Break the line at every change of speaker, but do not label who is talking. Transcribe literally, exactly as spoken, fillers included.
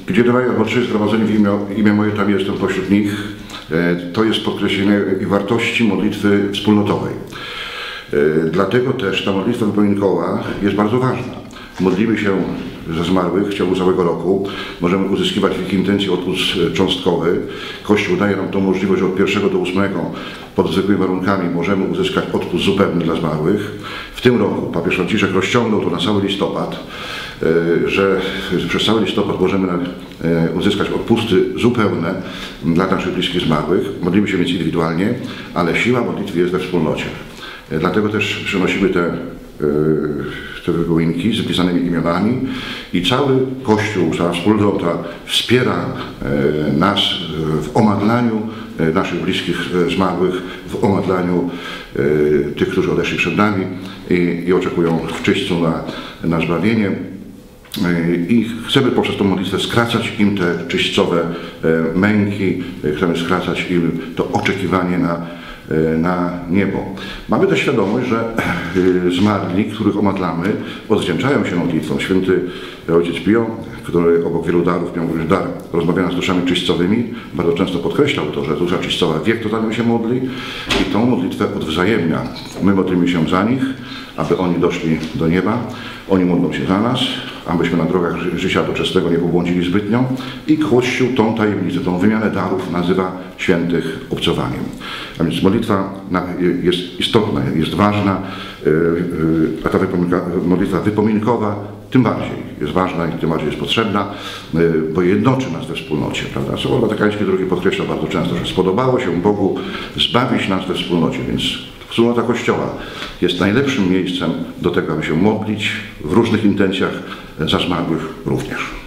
Gdzie trwają uroczyste zgromadzenie w imię, imię moje, tam jestem pośród nich. To jest podkreślenie wartości modlitwy wspólnotowej. Dlatego też ta modlitwa wypominkowa jest bardzo ważna. Modlimy się za zmarłych w ciągu całego roku. Możemy uzyskiwać w ich intencji odpust cząstkowy. Kościół daje nam tą możliwość, że od pierwszego do ósmego pod zwykłymi warunkami możemy uzyskać odpust zupełny dla zmarłych. W tym roku papież Franciszek rozciągnął to na cały listopad, że przez cały listopad możemy uzyskać odpusty zupełne dla naszych bliskich zmarłych. Modlimy się więc indywidualnie, ale siła modlitwy jest we wspólnocie. Dlatego też przynosimy te, te wypominki z wypisanymi imionami i cały Kościół, cała wspólnota wspiera nas w omadlaniu naszych bliskich zmarłych, w omadlaniu tych, którzy odeszli przed nami i, i oczekują w czyśćcu na, na zbawienie. I chcemy poprzez tą modlitwę skracać im te czyśćcowe męki, chcemy skracać im to oczekiwanie na, na niebo. Mamy też świadomość, że zmarli, których omadlamy, odwdzięczają się modlitwą. Święty ojciec Pio, który obok wielu darów miał również dar rozmawiania z duszami czyśćcowymi, bardzo często podkreślał to, że dusza czyśćcowa wie, kto za nią się modli i tą modlitwę odwzajemnia. My modlimy się za nich, aby oni doszli do nieba, oni modlą się za nas, abyśmy na drogach ży życia doczesnego nie pobłądzili zbytnio i Kościół tą tajemnicę, tą wymianę darów nazywa świętych obcowaniem. A więc modlitwa jest istotna, jest ważna, a ta modlitwa wypominkowa tym bardziej jest ważna i tym bardziej jest potrzebna, bo jednoczy nas we wspólnocie, prawda? Sobór Watykański drugi podkreśla bardzo często, że spodobało się Bogu zbawić nas we wspólnocie, więc wspólnota Kościoła jest najlepszym miejscem do tego, aby się modlić w różnych intencjach za zmarłych również.